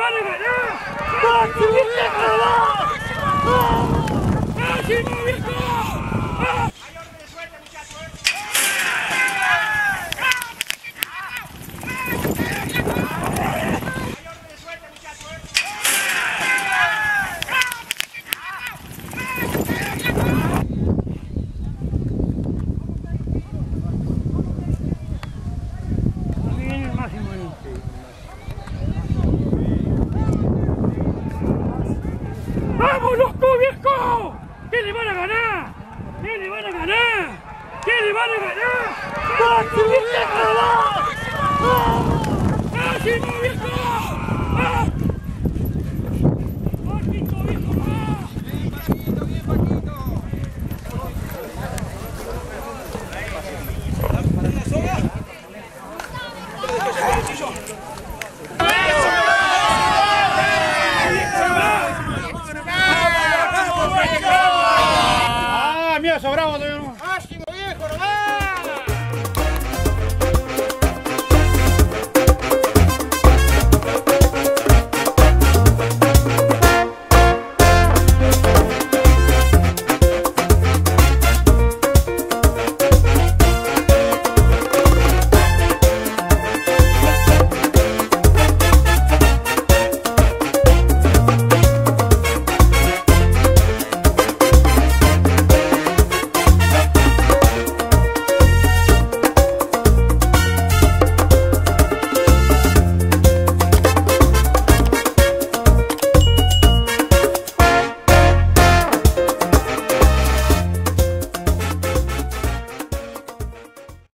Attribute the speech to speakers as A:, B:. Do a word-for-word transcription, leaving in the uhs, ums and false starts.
A: van a ganar! ¡Máximo viejo! ¡Máximo viejo! ¡Ah!
B: Hay orden de suerte, muchachos, ¿eh?
A: ¡Vamos los viejo! ¿Qué le van a ganar? ¿Qué le van a ganar? ¿Qué le van a ganar? ¡Máximo viejo! ¡Máximo viejo! ¡Ah! ¡Máximo viejo!
B: Bien, Paquito, bien, Paquito. ¿Para la soga?
A: ¡Ah, mira, sobramos!